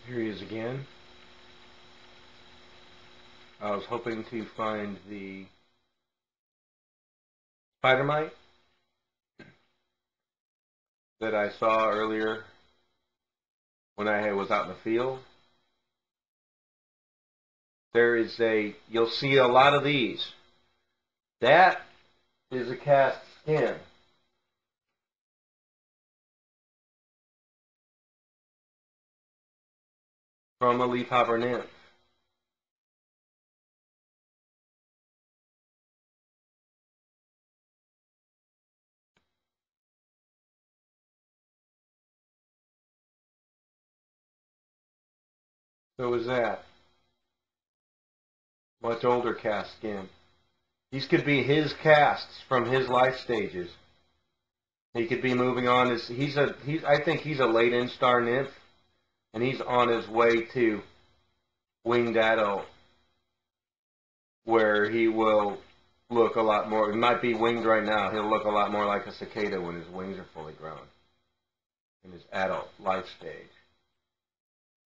Here he is again. I was hoping to find the spider mite that I saw earlier when I was out in the field. You'll see a lot of these. That is a cast skin from a leafhopper nymph. So is that. Much older cast skin. These could be his casts from his life stages. He could be moving on. I think he's a late instar nymph, and he's on his way to winged adult, where he will look a lot more. He might be winged right now. He'll look a lot more like a cicada when his wings are fully grown in his adult life stage.